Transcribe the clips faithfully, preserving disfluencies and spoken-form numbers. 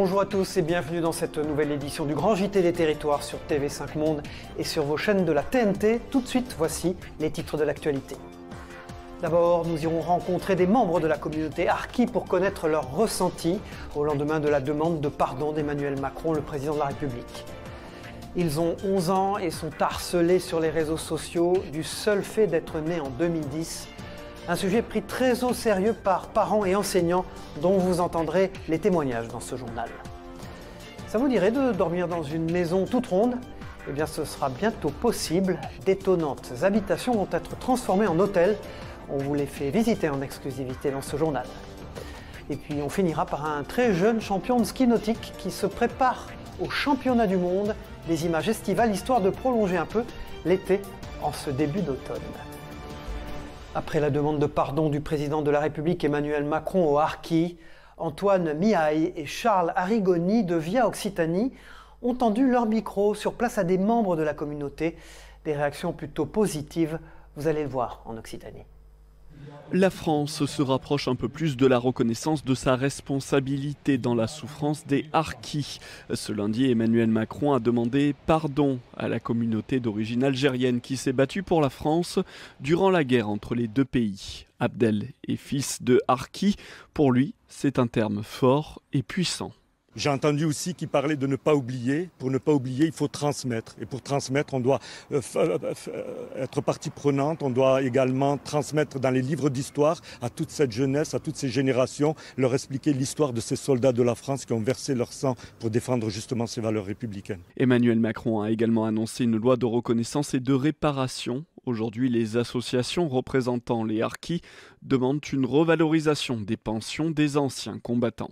Bonjour à tous et bienvenue dans cette nouvelle édition du Grand J T des Territoires sur T V cinq Monde et sur vos chaînes de la T N T. Tout de suite, voici les titres de l'actualité. D'abord, nous irons rencontrer des membres de la communauté harki pour connaître leurs ressentis au lendemain de la demande de pardon d'Emmanuel Macron, le président de la République. Ils ont onze ans et sont harcelés sur les réseaux sociaux du seul fait d'être nés en deux mille dix. Un sujet pris très au sérieux par parents et enseignants dont vous entendrez les témoignages dans ce journal. Ça vous dirait de dormir dans une maison toute ronde ? Eh bien ce sera bientôt possible. D'étonnantes habitations vont être transformées en hôtels. On vous les fait visiter en exclusivité dans ce journal. Et puis on finira par un très jeune champion de ski nautique qui se prépare au championnat du monde des images estivales, histoire de prolonger un peu l'été en ce début d'automne. Après la demande de pardon du président de la République Emmanuel Macron aux harkis, Antoine Mihaille et Charles Arrigoni de Via Occitanie ont tendu leur micro sur place à des membres de la communauté. Des réactions plutôt positives, vous allez le voir en Occitanie. La France se rapproche un peu plus de la reconnaissance de sa responsabilité dans la souffrance des harkis. Ce lundi, Emmanuel Macron a demandé pardon à la communauté d'origine algérienne qui s'est battue pour la France durant la guerre entre les deux pays. Abdel est fils de harki. Pour lui, c'est un terme fort et puissant. J'ai entendu aussi qu'il parlait de ne pas oublier. Pour ne pas oublier, il faut transmettre. Et pour transmettre, on doit être partie prenante. On doit également transmettre dans les livres d'histoire à toute cette jeunesse, à toutes ces générations, leur expliquer l'histoire de ces soldats de la France qui ont versé leur sang pour défendre justement ces valeurs républicaines. Emmanuel Macron a également annoncé une loi de reconnaissance et de réparation. Aujourd'hui, les associations représentant les harkis demandent une revalorisation des pensions des anciens combattants.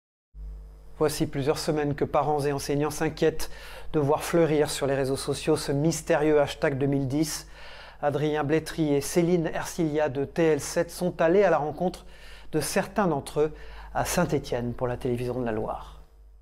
Voici plusieurs semaines que parents et enseignants s'inquiètent de voir fleurir sur les réseaux sociaux ce mystérieux hashtag deux mille dix. Adrien Blétry et Céline Ercilia de T L sept sont allés à la rencontre de certains d'entre eux à Saint-Étienne pour la télévision de la Loire.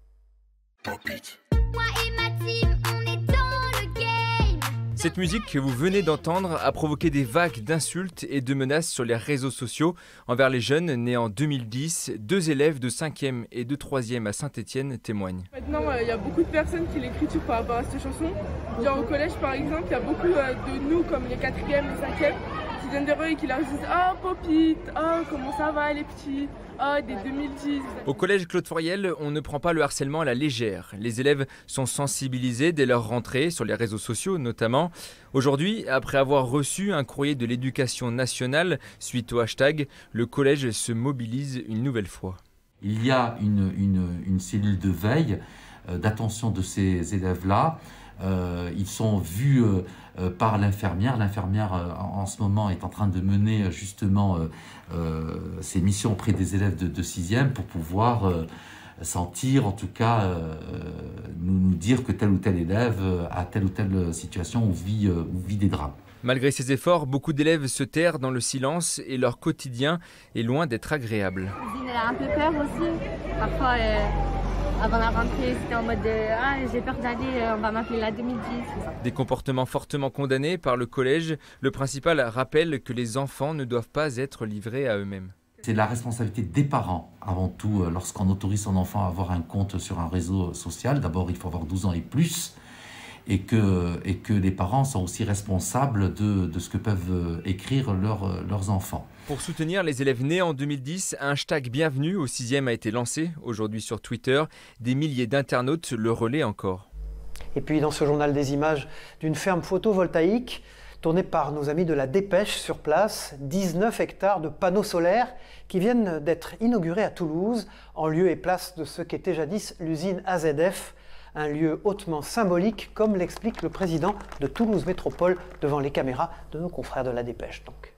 Moi et ma team, on est dans le game. Cette musique que vous venez d'entendre a provoqué des vagues d'insultes et de menaces sur les réseaux sociaux envers les jeunes nés en deux mille dix. Deux élèves de cinquième et de troisième à Saint-Étienne témoignent. Maintenant, il euh, y a beaucoup de personnes qui l'écrivent par rapport à cette chanson. Genre au collège, par exemple, il y a beaucoup euh, de nous, comme les quatrièmes, les cinquièmes, qui viennent vers eux et qui leur disent « Ah, oh, Popite, oh, comment ça va les petits ? Oh, des deux mille dix » Au collège Claude Foriel, on ne prend pas le harcèlement à la légère. Les élèves sont sensibilisés dès leur rentrée, sur les réseaux sociaux notamment. Aujourd'hui, après avoir reçu un courrier de l'éducation nationale suite au hashtag, le collège se mobilise une nouvelle fois. Il y a une, une, une cellule de veille, euh, d'attention de ces élèves-là. Euh, ils sont vus euh, euh, par l'infirmière. L'infirmière, euh, en, en ce moment, est en train de mener euh, justement euh, euh, ses missions auprès des élèves de, de sixième pour pouvoir euh, sentir, en tout cas, euh, nous, nous dire que tel ou tel élève euh, a telle ou telle situation ou vit, euh, ou vit des drames. Malgré ces efforts, beaucoup d'élèves se terrent dans le silence et leur quotidien est loin d'être agréable. Elle a un peu peur aussi. Parfois, euh, avant la rentrée, c'était en mode de, ah, j'ai peur d'aller, on va m'appeler la deux mille dix. Des comportements fortement condamnés par le collège. Le principal rappelle que les enfants ne doivent pas être livrés à eux-mêmes. C'est la responsabilité des parents, avant tout, lorsqu'on autorise son enfant à avoir un compte sur un réseau social. D'abord, il faut avoir douze ans et plus. Et que, et que les parents sont aussi responsables de, de ce que peuvent écrire leur, leurs enfants. Pour soutenir les élèves nés en deux mille dix, un hashtag Bienvenue au sixième a été lancé aujourd'hui sur Twitter. Des milliers d'internautes le relaient encore. Et puis dans ce journal des images d'une ferme photovoltaïque tournée par nos amis de la Dépêche sur place, dix-neuf hectares de panneaux solaires qui viennent d'être inaugurés à Toulouse en lieu et place de ce qu'était jadis l'usine A Z F. Un lieu hautement symbolique, comme l'explique le président de Toulouse Métropole devant les caméras de nos confrères de la Dépêche. Donc.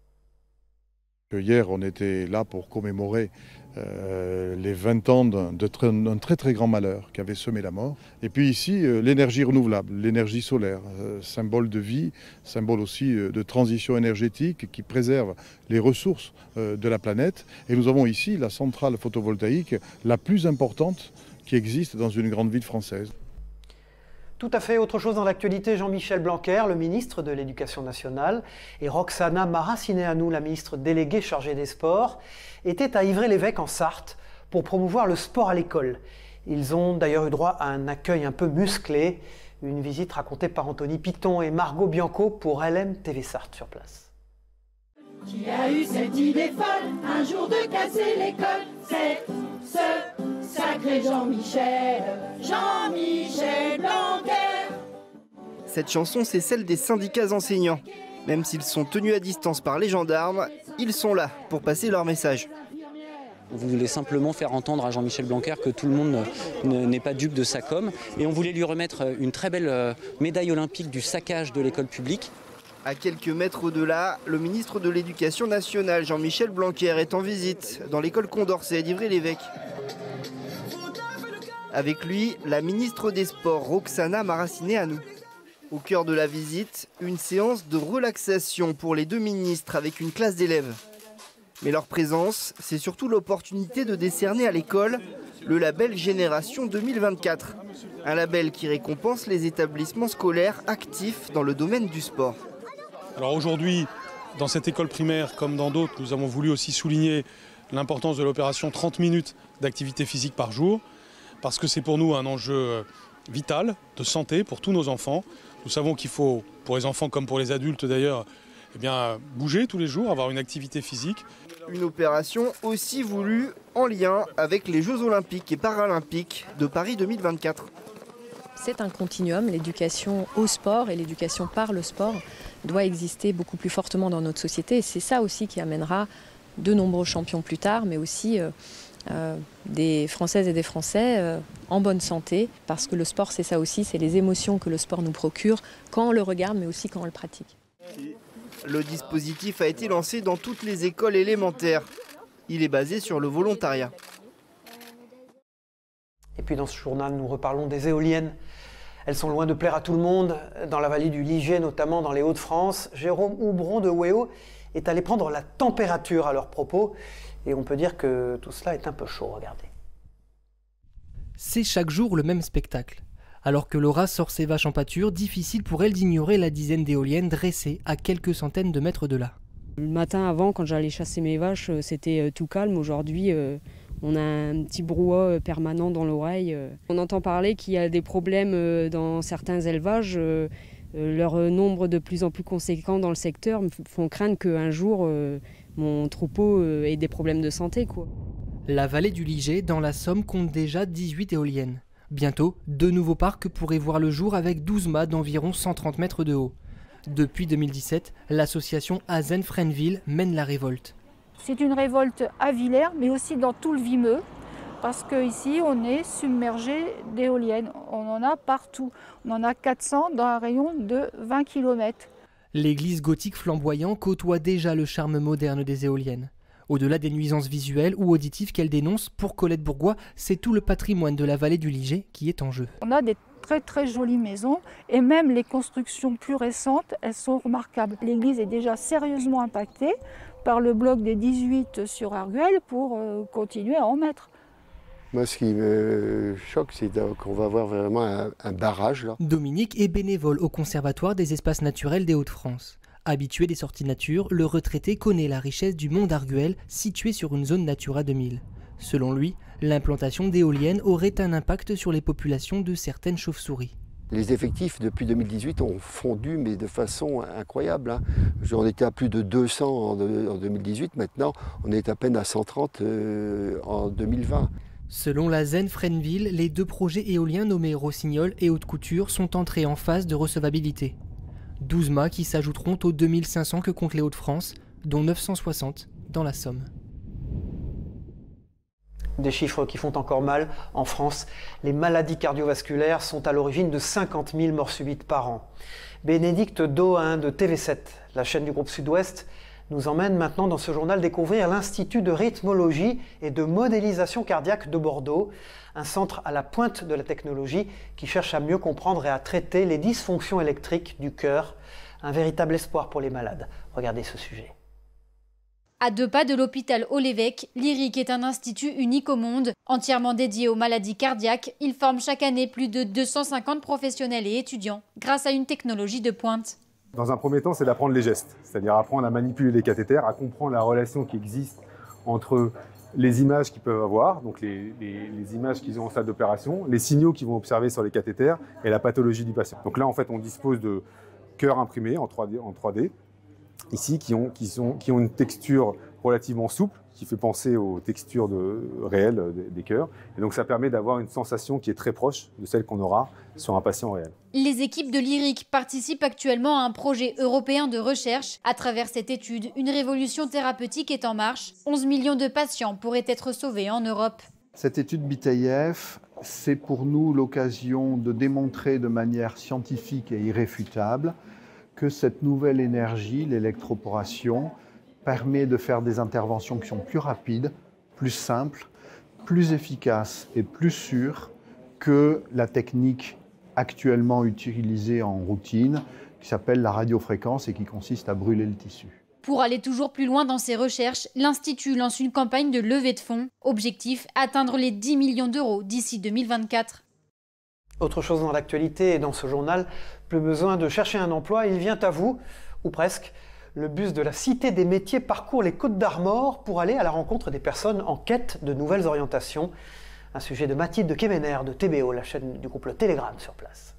Hier, on était là pour commémorer euh, les vingt ans d'un, d'un très très grand malheur qui avait semé la mort. Et puis ici, euh, l'énergie renouvelable, l'énergie solaire, euh, symbole de vie, symbole aussi euh, de transition énergétique qui préserve les ressources euh, de la planète. Et nous avons ici la centrale photovoltaïque la plus importante qui existe dans une grande ville française. Tout à fait. Autre chose dans l'actualité, Jean-Michel Blanquer, le ministre de l'Éducation nationale, et Roxana Maracineanu, la ministre déléguée chargée des sports, étaient à Ivry-l'Évêque en Sarthe pour promouvoir le sport à l'école. Ils ont d'ailleurs eu droit à un accueil un peu musclé, une visite racontée par Anthony Piton et Margot Bianco pour L M T V Sarthe sur place. Qui a eu cette idée folle, un jour de casser l'école? C'est ce sacré Jean-Michel, Jean-Michel Blanquer. Cette chanson, c'est celle des syndicats enseignants. Même s'ils sont tenus à distance par les gendarmes, ils sont là pour passer leur message. On voulait simplement faire entendre à Jean-Michel Blanquer que tout le monde n'est pas dupe de sa com. Et on voulait lui remettre une très belle médaille olympique du saccage de l'école publique. À quelques mètres au-delà, le ministre de l'Éducation nationale, Jean-Michel Blanquer, est en visite dans l'école Condorcet d'Ivry-l'Évêque. Avec lui, la ministre des Sports, Roxana Maracineanu. Au cœur de la visite, une séance de relaxation pour les deux ministres avec une classe d'élèves. Mais leur présence, c'est surtout l'opportunité de décerner à l'école le label Génération deux mille vingt-quatre. Un label qui récompense les établissements scolaires actifs dans le domaine du sport. Alors aujourd'hui, dans cette école primaire comme dans d'autres, nous avons voulu aussi souligner l'importance de l'opération trente minutes d'activité physique par jour, parce que c'est pour nous un enjeu vital de santé pour tous nos enfants. Nous savons qu'il faut, pour les enfants comme pour les adultes d'ailleurs, eh bien, bouger tous les jours, avoir une activité physique. Une opération aussi voulue en lien avec les Jeux Olympiques et Paralympiques de Paris deux mille vingt-quatre. C'est un continuum, l'éducation au sport et l'éducation par le sport doit exister beaucoup plus fortement dans notre société. Et c'est ça aussi qui amènera de nombreux champions plus tard, mais aussi euh, euh, des Françaises et des Français euh, en bonne santé. Parce que le sport, c'est ça aussi, c'est les émotions que le sport nous procure quand on le regarde, mais aussi quand on le pratique. Le dispositif a été lancé dans toutes les écoles élémentaires. Il est basé sur le volontariat. Et puis dans ce journal, nous reparlons des éoliennes. Elles sont loin de plaire à tout le monde. Dans la vallée du Liget, notamment dans les Hauts-de-France, Jérôme Houbron de Wéo est allé prendre la température à leur propos. Et on peut dire que tout cela est un peu chaud, regardez. C'est chaque jour le même spectacle. Alors que Laura sort ses vaches en pâture, difficile pour elle d'ignorer la dizaine d'éoliennes dressées à quelques centaines de mètres de là. Le matin avant, quand j'allais chasser mes vaches, c'était tout calme. Aujourd'hui, on a un petit brouhaha permanent dans l'oreille. On entend parler qu'il y a des problèmes dans certains élevages. Leur nombre de plus en plus conséquent dans le secteur me font craindre qu'un jour, mon troupeau ait des problèmes de santé, quoi. La vallée du Liget, dans la Somme, compte déjà dix-huit éoliennes. Bientôt, deux nouveaux parcs pourraient voir le jour avec douze mâts d'environ cent trente mètres de haut. Depuis deux mille dix-sept, l'association Azen-Fresneville mène la révolte. C'est une révolte à Villers, mais aussi dans tout le Vimeux, parce qu'ici, on est submergé d'éoliennes. On en a partout. On en a quatre cents dans un rayon de vingt kilomètres. L'église gothique flamboyant côtoie déjà le charme moderne des éoliennes. Au-delà des nuisances visuelles ou auditives qu'elle dénonce, pour Colette Bourgois, c'est tout le patrimoine de la vallée du Liget qui est en jeu. On a des très très jolies maisons et même les constructions plus récentes, elles sont remarquables. L'église est déjà sérieusement impactée par le bloc des dix-huit sur Arguelles pour euh, continuer à en mettre. Moi, ce qui me choque, c'est qu'on va avoir vraiment un, un barrage, là. Dominique est bénévole au Conservatoire des espaces naturels des Hauts-de-France. Habitué des sorties nature, le retraité connaît la richesse du mont d'Arguelles, situé sur une zone Natura deux mille. Selon lui, l'implantation d'éoliennes aurait un impact sur les populations de certaines chauves-souris. Les effectifs depuis deux mille dix-huit ont fondu, mais de façon incroyable, hein. On était à plus de deux cents en deux mille dix-huit, maintenant on est à peine à cent trente euh, en deux mille vingt. Selon la Azen-Fresneville, les deux projets éoliens nommés Rossignol et Haute-Couture sont entrés en phase de recevabilité. douze mâts qui s'ajouteront aux deux mille cinq cents que comptent les Hauts-de-France, dont neuf cent soixante dans la Somme. Des chiffres qui font encore mal. En France, les maladies cardiovasculaires sont à l'origine de cinquante mille morts subites par an. Bénédicte Dohain de T V sept, la chaîne du groupe Sud-Ouest, nous emmène maintenant dans ce journal découvrir l'Institut de rythmologie et de modélisation cardiaque de Bordeaux, un centre à la pointe de la technologie qui cherche à mieux comprendre et à traiter les dysfonctions électriques du cœur. Un véritable espoir pour les malades. Regardez ce sujet. À deux pas de l'hôpital Haut-l'Évêque, l'I R I C est un institut unique au monde, entièrement dédié aux maladies cardiaques. Il forme chaque année plus de deux cent cinquante professionnels et étudiants grâce à une technologie de pointe. Dans un premier temps, c'est d'apprendre les gestes, c'est-à-dire apprendre à manipuler les cathéters, à comprendre la relation qui existe entre les images qu'ils peuvent avoir, donc les, les, les images qu'ils ont en salle d'opération, les signaux qu'ils vont observer sur les cathéters et la pathologie du patient. Donc là, en fait, on dispose de cœurs imprimés en trois D, en trois D ici, qui ont, qui, sont, qui ont une texture relativement souple, qui fait penser aux textures de, réelles des, des cœurs. Et donc ça permet d'avoir une sensation qui est très proche de celle qu'on aura sur un patient réel. Les équipes de Lyric participent actuellement à un projet européen de recherche. À travers cette étude, une révolution thérapeutique est en marche. onze millions de patients pourraient être sauvés en Europe. Cette étude B T I F, c'est pour nous l'occasion de démontrer de manière scientifique et irréfutable que cette nouvelle énergie, l'électroporation, permet de faire des interventions qui sont plus rapides, plus simples, plus efficaces et plus sûres que la technique actuellement utilisée en routine, qui s'appelle la radiofréquence et qui consiste à brûler le tissu. Pour aller toujours plus loin dans ses recherches, l'Institut lance une campagne de levée de fonds. Objectif, atteindre les dix millions d'euros d'ici deux mille vingt-quatre. Autre chose dans l'actualité et dans ce journal, plus besoin de chercher un emploi, il vient à vous, ou presque. Le bus de la Cité des métiers parcourt les Côtes d'Armor pour aller à la rencontre des personnes en quête de nouvelles orientations. Un sujet de Mathilde de Kemener de T B O, la chaîne du groupe Le Télégramme sur place.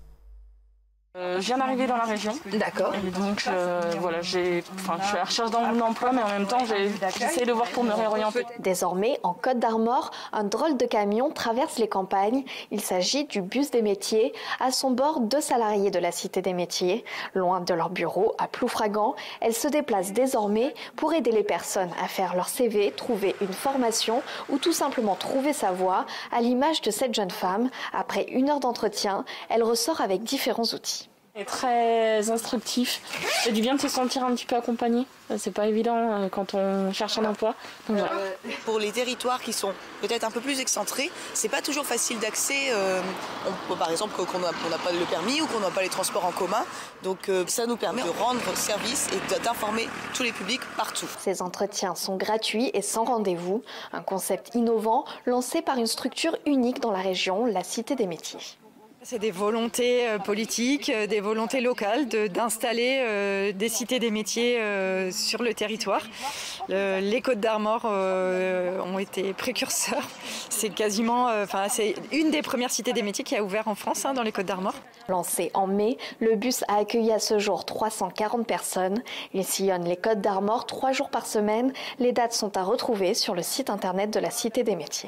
Euh, je viens d'arriver dans la région. D'accord. Et donc euh, voilà, j'ai, enfin, je suis à la recherche d'un emploi, mais en même temps, j'essaie de voir pour me réorienter. Désormais, en Côte d'Armor, un drôle de camion traverse les campagnes. Il s'agit du bus des métiers. À son bord, deux salariés de la Cité des métiers. Loin de leur bureau, à Ploufragan, elles se déplacent désormais pour aider les personnes à faire leur C V, trouver une formation ou tout simplement trouver sa voie. À l'image de cette jeune femme, après une heure d'entretien, elle ressort avec différents outils. C'est très instructif. C'est du bien de se sentir un petit peu accompagné. C'est pas évident quand on cherche un emploi. Donc, voilà. euh, pour les territoires qui sont peut-être un peu plus excentrés, c'est pas toujours facile d'accès. Euh, on, par exemple, qu'on n'a pas le permis ou qu'on n'a pas les transports en commun. Donc euh, ça nous permet de rendre service et d'informer tous les publics partout. Ces entretiens sont gratuits et sans rendez-vous. Un concept innovant lancé par une structure unique dans la région, la Cité des métiers. C'est des volontés euh, politiques, euh, des volontés locales de, d'installer euh, des cités des métiers euh, sur le territoire. Le, les Côtes d'Armor euh, ont été précurseurs. C'est quasiment, enfin, euh, c'est une des premières cités des métiers qui a ouvert en France, hein, dans les Côtes d'Armor. Lancé en mai, le bus a accueilli à ce jour trois cent quarante personnes. Il sillonne les Côtes d'Armor trois jours par semaine. Les dates sont à retrouver sur le site internet de la Cité des métiers.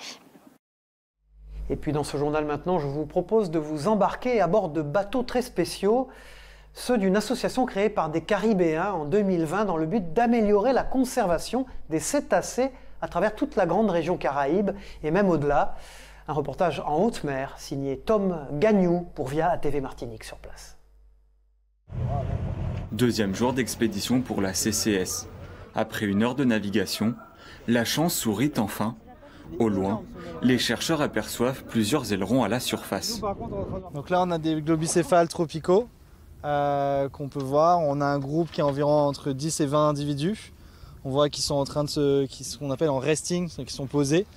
Et puis dans ce journal maintenant, je vous propose de vous embarquer à bord de bateaux très spéciaux, ceux d'une association créée par des Caribéens en deux mille vingt dans le but d'améliorer la conservation des cétacés à travers toute la grande région Caraïbe et même au-delà. Un reportage en haute mer signé Tom Gagnou pour Via A T V Martinique sur place. Deuxième jour d'expédition pour la C C S. Après une heure de navigation, la chance sourit enfin. Au loin, les chercheurs aperçoivent plusieurs ailerons à la surface. Donc là, on a des globicéphales tropicaux euh, qu'on peut voir. On a un groupe qui est environ entre dix et vingt individus. On voit qu'ils sont en train de se, ce qu'on appelle en resting, qui sont posés.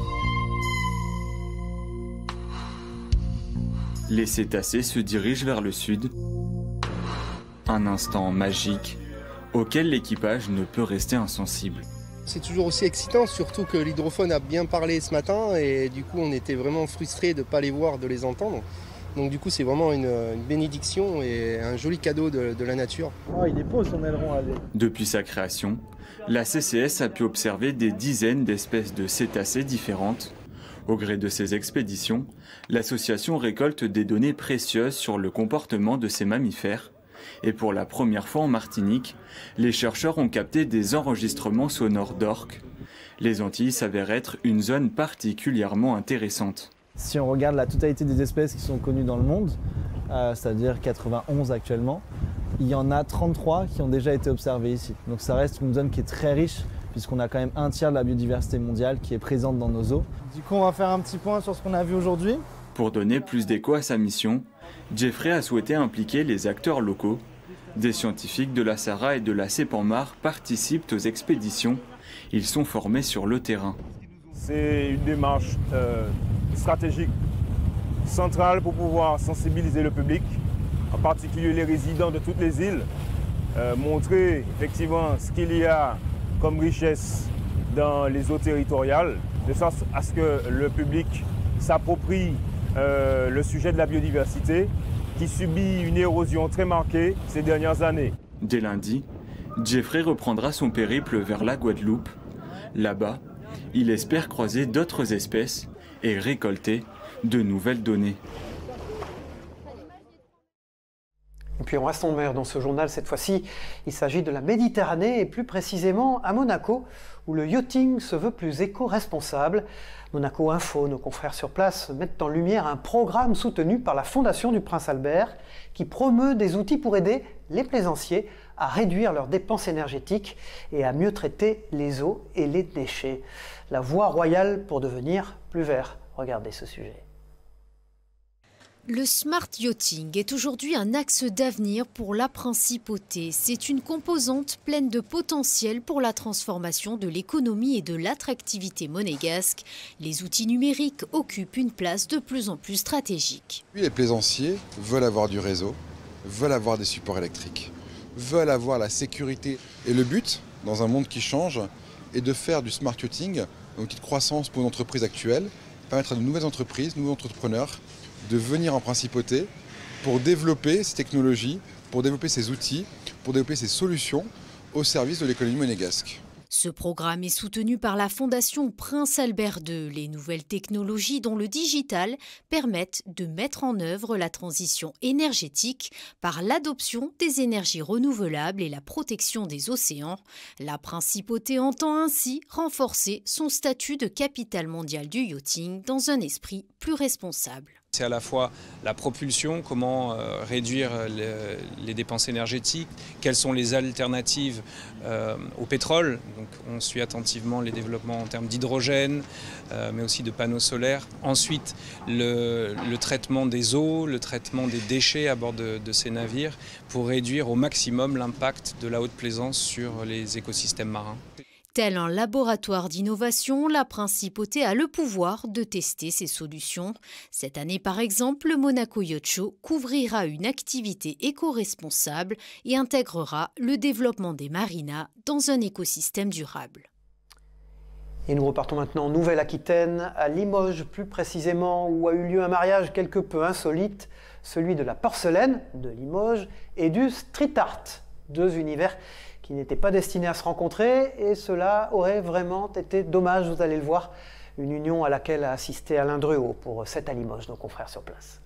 Les cétacés se dirigent vers le sud. Un instant magique auquel l'équipage ne peut rester insensible. C'est toujours aussi excitant, surtout que l'hydrophone a bien parlé ce matin et du coup on était vraiment frustrés de ne pas les voir, de les entendre. Donc du coup c'est vraiment une, une bénédiction et un joli cadeau de, de la nature. Oh, il est beau son aileron. Allez. Depuis sa création, la C C S a pu observer des dizaines d'espèces de cétacés différentes. Au gré de ces expéditions, l'association récolte des données précieuses sur le comportement de ces mammifères. Et pour la première fois en Martinique, les chercheurs ont capté des enregistrements sonores d'orques. Les Antilles s'avèrent être une zone particulièrement intéressante. Si on regarde la totalité des espèces qui sont connues dans le monde, euh, c'est-à-dire quatre-vingt-onze actuellement, il y en a trente-trois qui ont déjà été observées ici. Donc ça reste une zone qui est très riche, puisqu'on a quand même un tiers de la biodiversité mondiale qui est présente dans nos eaux. Du coup, on va faire un petit point sur ce qu'on a vu aujourd'hui. Pour donner plus d'écho à sa mission, Jeffrey a souhaité impliquer les acteurs locaux. Des scientifiques de la SARA et de la CEPANMAR participent aux expéditions. Ils sont formés sur le terrain. C'est une démarche euh, stratégique centrale pour pouvoir sensibiliser le public, en particulier les résidents de toutes les îles, euh, montrer effectivement ce qu'il y a comme richesse dans les eaux territoriales, de sorte à ce que le public s'approprie euh, le sujet de la biodiversité qui subit une érosion très marquée ces dernières années. Dès lundi, Jeffrey reprendra son périple vers la Guadeloupe. Là-bas, il espère croiser d'autres espèces et récolter de nouvelles données. Et puis on reste en mer dans ce journal, cette fois-ci, il s'agit de la Méditerranée et plus précisément à Monaco, où le yachting se veut plus éco-responsable. Monaco Info, nos confrères sur place, mettent en lumière un programme soutenu par la Fondation du Prince Albert qui promeut des outils pour aider les plaisanciers à réduire leurs dépenses énergétiques et à mieux traiter les eaux et les déchets. La voie royale pour devenir plus vert. Regardez ce sujet. Le smart yachting est aujourd'hui un axe d'avenir pour la principauté. C'est une composante pleine de potentiel pour la transformation de l'économie et de l'attractivité monégasque. Les outils numériques occupent une place de plus en plus stratégique. Les plaisanciers veulent avoir du réseau, veulent avoir des supports électriques, veulent avoir la sécurité. Et le but, dans un monde qui change, est de faire du smart yachting un outil de croissance pour une entreprise actuelle, permettre à de nouvelles entreprises, de nouveaux entrepreneurs, de venir en principauté pour développer ces technologies, pour développer ces outils, pour développer ces solutions au service de l'économie monégasque. Ce programme est soutenu par la Fondation Prince Albert deux. Les nouvelles technologies, dont le digital, permettent de mettre en œuvre la transition énergétique par l'adoption des énergies renouvelables et la protection des océans. La principauté entend ainsi renforcer son statut de capitale mondiale du yachting dans un esprit plus responsable. C'est à la fois la propulsion, comment euh, réduire les, les dépenses énergétiques, quelles sont les alternatives euh, au pétrole. Donc on suit attentivement les développements en termes d'hydrogène, euh, mais aussi de panneaux solaires. Ensuite, le, le traitement des eaux, le traitement des déchets à bord de, de ces navires pour réduire au maximum l'impact de la haute plaisance sur les écosystèmes marins. Tel un laboratoire d'innovation, la principauté a le pouvoir de tester ces solutions. Cette année, par exemple, le Monaco Yacht Show couvrira une activité éco-responsable et intégrera le développement des marinas dans un écosystème durable. Et nous repartons maintenant en Nouvelle-Aquitaine, à Limoges plus précisément, où a eu lieu un mariage quelque peu insolite, celui de la porcelaine de Limoges et du street art, deux univers qui n'étaient pas destinés à se rencontrer, et cela aurait vraiment été dommage, vous allez le voir, une union à laquelle a assisté Alain Druot pour sept à Limoges, nos confrères sur place.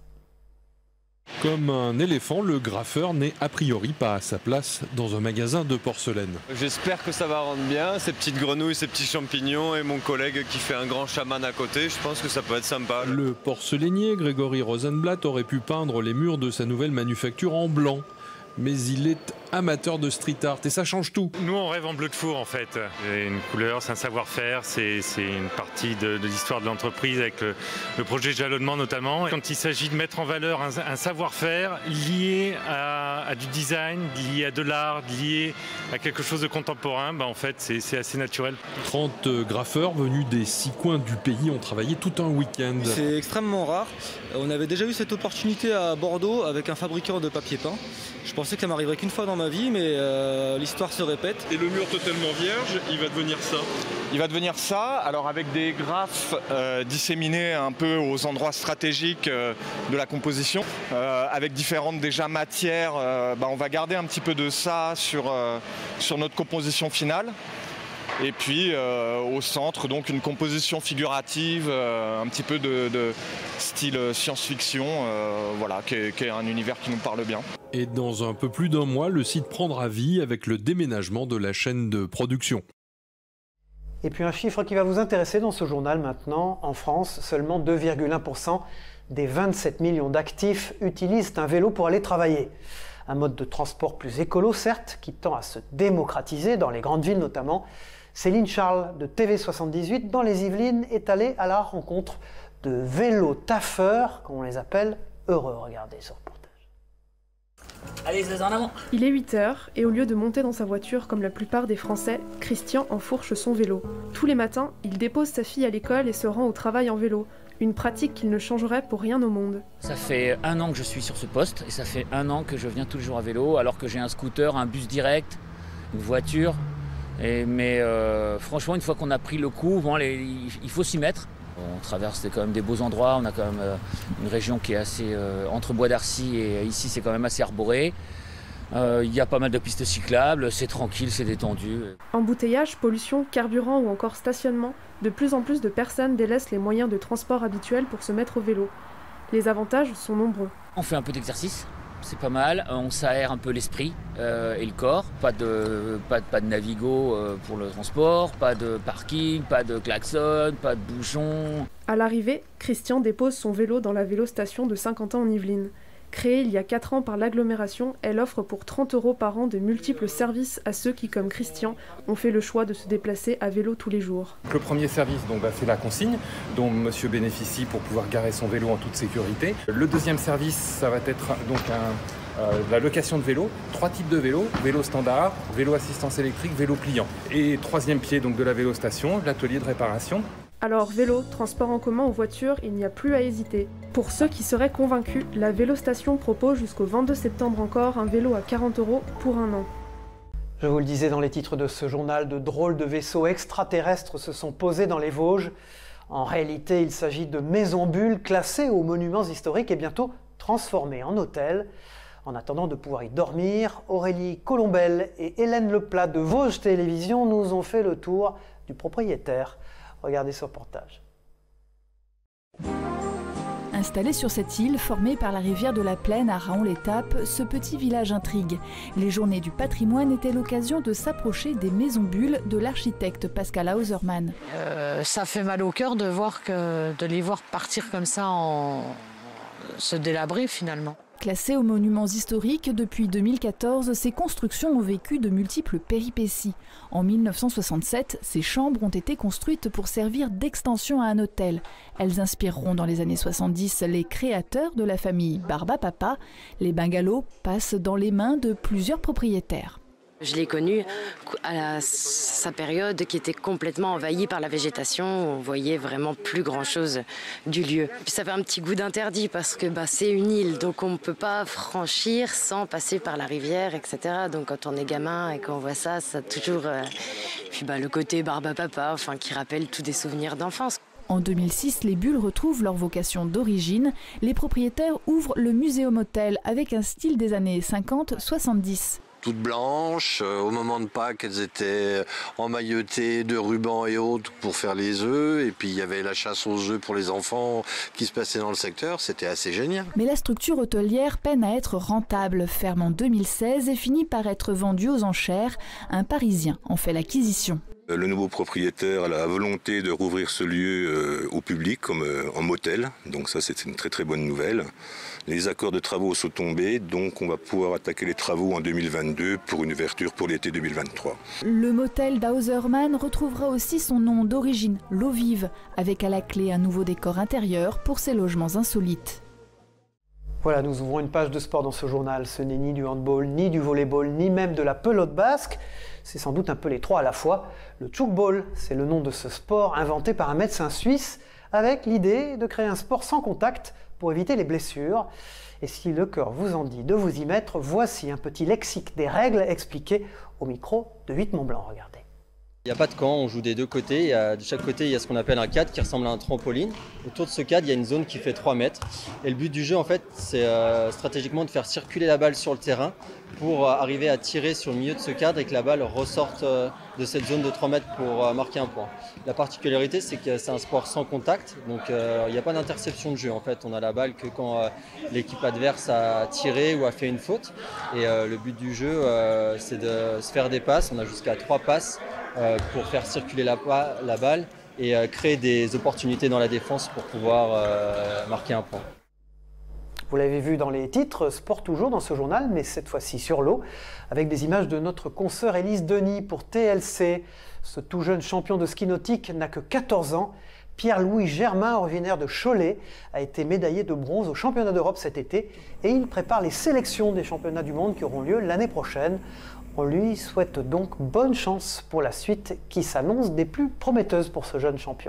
Comme un éléphant, le graffeur n'est a priori pas à sa place dans un magasin de porcelaine. J'espère que ça va rendre bien, ces petites grenouilles, ces petits champignons et mon collègue qui fait un grand chaman à côté, je pense que ça peut être sympa. Le porcelainier Grégory Rosenblatt aurait pu peindre les murs de sa nouvelle manufacture en blanc. Mais il est amateur de street art et ça change tout. Nous on rêve en bleu de four en fait. C'est une couleur, c'est un savoir-faire, c'est une partie de, de l'histoire de l'entreprise avec le, le projet de jalonnement notamment. Quand il s'agit de mettre en valeur un, un savoir-faire lié à, à du design, lié à de l'art, lié à quelque chose de contemporain, bah en fait c'est assez naturel. trente graffeurs venus des six coins du pays ont travaillé tout un week-end. C'est extrêmement rare. On avait déjà eu cette opportunité à Bordeaux avec un fabricant de papier peint. Je pensais que ça m'arriverait qu'une fois dans ma vie, mais euh, l'histoire se répète. Et le mur totalement vierge, il va devenir ça? Il va devenir ça, alors avec des graphes euh, disséminés un peu aux endroits stratégiques euh, de la composition, euh, avec différentes déjà matières. Euh, bah, on va garder un petit peu de ça sur, euh, sur notre composition finale. Et puis euh, au centre, donc une composition figurative, euh, un petit peu de, de style science-fiction, euh, voilà, qui est, qui est un univers qui nous parle bien. Et dans un peu plus d'un mois, le site prendra vie avec le déménagement de la chaîne de production. Et puis un chiffre qui va vous intéresser dans ce journal maintenant. En France, seulement deux virgule un pour cent des vingt-sept millions d'actifs utilisent un vélo pour aller travailler. Un mode de transport plus écolo, certes, qui tend à se démocratiser dans les grandes villes notamment. Céline Charles de T V soixante-dix-huit dans les Yvelines est allée à la rencontre de vélos taffeurs, comme on les appelle, heureux. Regardez ce reportage. Allez, c'est en avant. Il est huit heures et au lieu de monter dans sa voiture comme la plupart des Français, Christian enfourche son vélo. Tous les matins, il dépose sa fille à l'école et se rend au travail en vélo. Une pratique qu'il ne changerait pour rien au monde. Ça fait un an que je suis sur ce poste et ça fait un an que je viens tous les jours à vélo alors que j'ai un scooter, un bus direct, une voiture. Et, mais euh, franchement, une fois qu'on a pris le coup, bon, les, il faut s'y mettre. On traverse quand même des beaux endroits, on a quand même euh, une région qui est assez euh, entre Bois d'Arcy et ici c'est quand même assez arboré. Il euh, y a pas mal de pistes cyclables, c'est tranquille, c'est détendu. Embouteillage, pollution, carburant ou encore stationnement, de plus en plus de personnes délaissent les moyens de transport habituels pour se mettre au vélo. Les avantages sont nombreux. On fait un peu d'exercice, c'est pas mal, on s'aère un peu l'esprit euh, et le corps. Pas de, pas de, pas de navigo euh, pour le transport, pas de parking, pas de klaxon, pas de bouchons. À l'arrivée, Christian dépose son vélo dans la vélostation de Saint-Quentin-en-Yvelines. Créée il y a quatre ans par l'agglomération, elle offre pour trente euros par an de multiples services à ceux qui, comme Christian, ont fait le choix de se déplacer à vélo tous les jours. Le premier service, donc, bah, c'est la consigne, dont monsieur bénéficie pour pouvoir garer son vélo en toute sécurité. Le deuxième service, ça va être donc un, euh, la location de vélo. Trois types de vélos, vélo standard, vélo assistance électrique, vélo pliant. Et troisième pied donc, de la vélostation, l'atelier de réparation. Alors vélo, transport en commun ou voiture, il n'y a plus à hésiter. Pour ceux qui seraient convaincus, la Vélostation propose jusqu'au vingt-deux septembre encore un vélo à quarante euros pour un an. Je vous le disais dans les titres de ce journal, de drôles de vaisseaux extraterrestres se sont posés dans les Vosges. En réalité, il s'agit de maisons-bulles classées aux monuments historiques et bientôt transformées en hôtels. En attendant de pouvoir y dormir, Aurélie Colombel et Hélène Leplat de Vosges Télévisions nous ont fait le tour du propriétaire. Regardez ce reportage. Installé sur cette île, formée par la rivière de la Plaine à Raon-l'Étape, ce petit village intrigue. Les journées du patrimoine étaient l'occasion de s'approcher des maisons-bulles de l'architecte Pascal Hausermann. Euh, ça fait mal au cœur de, voir que, de les voir partir comme ça, en... se délabrer finalement. Classées aux monuments historiques depuis deux mille quatorze, ces constructions ont vécu de multiples péripéties. En mille neuf cent soixante-sept, ces chambres ont été construites pour servir d'extension à un hôtel. Elles inspireront dans les années soixante-dix les créateurs de la famille Barba Papa. Les bungalows passent dans les mains de plusieurs propriétaires. Je l'ai connu à la, sa période qui était complètement envahie par la végétation. On voyait vraiment plus grand-chose du lieu. Puis ça fait un petit goût d'interdit parce que bah, c'est une île, donc on ne peut pas franchir sans passer par la rivière, et cetera. Donc quand on est gamin et qu'on voit ça, ça a toujours... Euh... Puis bah, le côté Barba Papa, enfin, qui rappelle tous des souvenirs d'enfance. En deux mille six, les bulles retrouvent leur vocation d'origine. Les propriétaires ouvrent le Muséum Hôtel avec un style des années cinquante soixante-dix. Toutes blanches, euh, au moment de Pâques, elles étaient emmaillotées de rubans et autres pour faire les œufs. Et puis il y avait la chasse aux œufs pour les enfants qui se passait dans le secteur. C'était assez génial. Mais la structure hôtelière peine à être rentable. Ferme en deux mille seize et finit par être vendue aux enchères. Un Parisien en fait l'acquisition. Le nouveau propriétaire a la volonté de rouvrir ce lieu euh, au public comme euh, en motel. Donc ça, c'est une très très bonne nouvelle. Les accords de travaux sont tombés, donc on va pouvoir attaquer les travaux en deux mille vingt-deux pour une ouverture pour l'été deux mille vingt-trois. Le motel d'Hausermann retrouvera aussi son nom d'origine, l'eau vive, avec à la clé un nouveau décor intérieur pour ses logements insolites. Voilà, nous ouvrons une page de sport dans ce journal. Ce n'est ni du handball, ni du volleyball, ni même de la pelote basque. C'est sans doute un peu les trois à la fois. Le tchoukball, c'est le nom de ce sport inventé par un médecin suisse avec l'idée de créer un sport sans contact pour éviter les blessures. Et si le cœur vous en dit de vous y mettre, voici un petit lexique des règles expliqué au micro de huit Mont-Blanc. Regardez. Il n'y a pas de camp, on joue des deux côtés. Il y a, de chaque côté, il y a ce qu'on appelle un cadre qui ressemble à un trampoline. Autour de ce cadre, il y a une zone qui fait trois mètres. Et le but du jeu, en fait, c'est euh, stratégiquement de faire circuler la balle sur le terrain pour euh, arriver à tirer sur le milieu de ce cadre et que la balle ressorte euh, de cette zone de trois mètres pour euh, marquer un point. La particularité, c'est que c'est un sport sans contact, donc euh, il n'y a pas d'interception de jeu. En fait, on a la balle que quand euh, l'équipe adverse a tiré ou a fait une faute. Et euh, le but du jeu, euh, c'est de se faire des passes. On a jusqu'à trois passes euh, pour faire circuler la, la balle et euh, créer des opportunités dans la défense pour pouvoir euh, marquer un point. Vous l'avez vu dans les titres, sport toujours dans ce journal, mais cette fois-ci sur l'eau, avec des images de notre consoeur Élise Denis pour T L C. Ce tout jeune champion de ski nautique n'a que quatorze ans. Pierre-Louis Germain, originaire de Cholet, a été médaillé de bronze au championnat d'Europe cet été et il prépare les sélections des championnats du monde qui auront lieu l'année prochaine. On lui souhaite donc bonne chance pour la suite qui s'annonce des plus prometteuses pour ce jeune champion.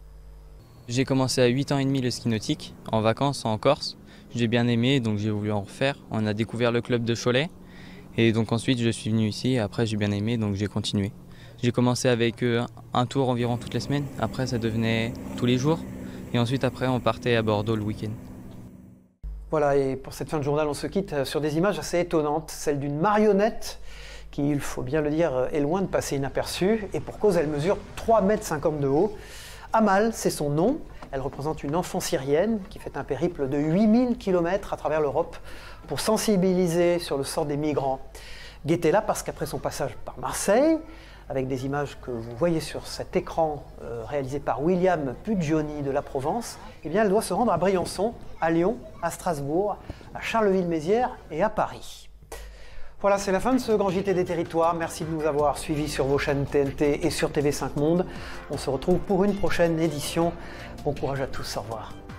J'ai commencé à huit ans et demi le ski nautique, en vacances en Corse. J'ai bien aimé, donc j'ai voulu en refaire. On a découvert le club de Cholet et donc ensuite je suis venu ici et après j'ai bien aimé, donc j'ai continué. J'ai commencé avec euh, un tour environ toutes les semaines. Après, ça devenait tous les jours. Et ensuite, après, on partait à Bordeaux le week-end. Voilà, et pour cette fin de journal, on se quitte sur des images assez étonnantes. Celle d'une marionnette qui, il faut bien le dire, est loin de passer inaperçue. Et pour cause, elle mesure trois mètres cinquante de haut. Amal, c'est son nom. Elle représente une enfant syrienne qui fait un périple de huit mille kilomètres à travers l'Europe pour sensibiliser sur le sort des migrants. Guettez-la parce qu'après son passage par Marseille, avec des images que vous voyez sur cet écran euh, réalisé par William Puggioni de la Provence, eh bien, elle doit se rendre à Briançon, à Lyon, à Strasbourg, à Charleville-Mézières et à Paris. Voilà, c'est la fin de ce Grand J T des Territoires. Merci de nous avoir suivis sur vos chaînes T N T et sur T V cinq Monde. On se retrouve pour une prochaine édition. Bon courage à tous, au revoir.